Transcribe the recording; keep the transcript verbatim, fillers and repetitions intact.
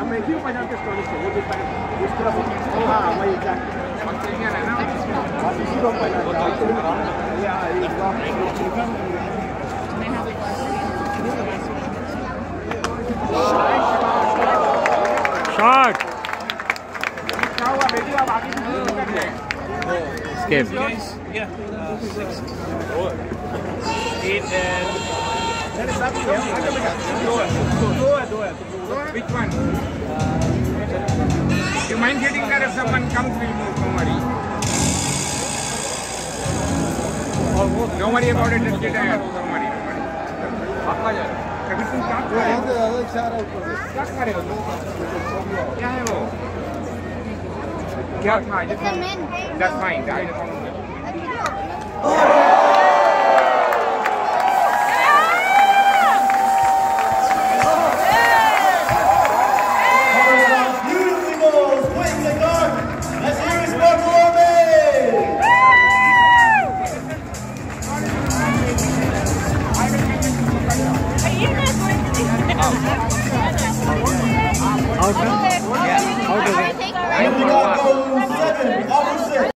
मैं क्यों पहना के स्टोरी से वो दिखा इस तरफ हाँ वही एग्जैक्ट ऑस्ट्रेलियन है ना आप इसी को पहना या एक बार शॉट क्या हुआ बेटी आप आगे कर रहे हैं escape Yeah, uh, six. Eight and... मेरे साथ ही है दो है दो है दो है which one you mind getting there if someone comes will move don't worry don't worry about it just get ahead don't worry don't worry आपका जा कभी तुम क्या कर रहे हो क्या कर रहे हो क्या है वो क्या था that's fine I don't know